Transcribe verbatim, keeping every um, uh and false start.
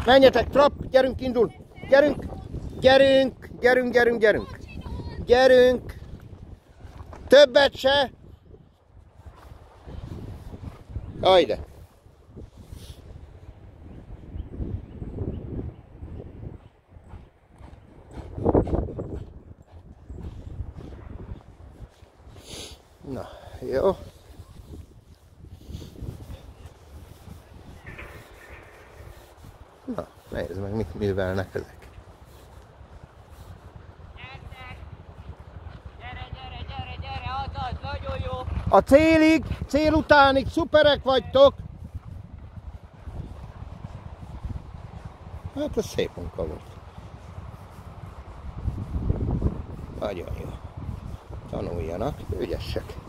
Menjetek, trap, gyerünk, indul. Gyerünk, gyerünk, gyerünk, gyerünk, gyerünk. Gyerünk. Többet se. Hajde. Na, jó. Na, nézd meg, mit művelnek ezek. Gyere, gyere, gyere, gyere, az az, nagyon jó. A célig, cél utánig szuperek vagytok. Hát ez szép munka volt. Nagyon jó. Tanuljanak, ügyesek.